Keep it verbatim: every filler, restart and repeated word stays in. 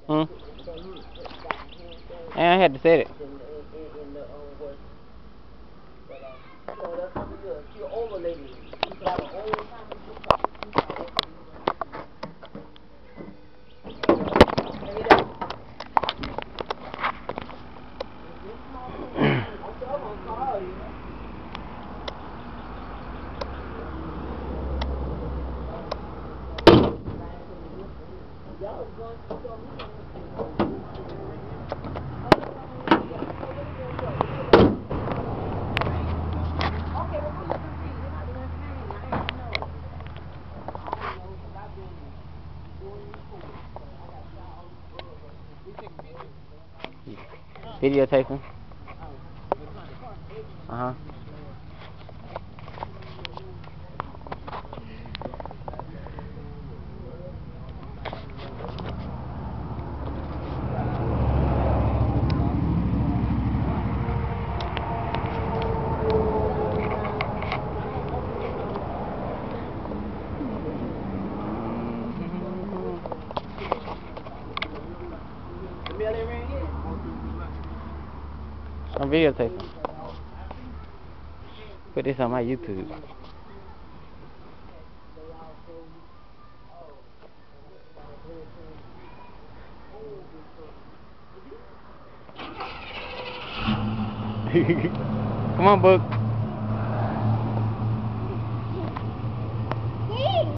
Hmm? And I had to say it. Videotaping. Uh huh. I'm videotaping. Put this on my YouTube. Come on, Book.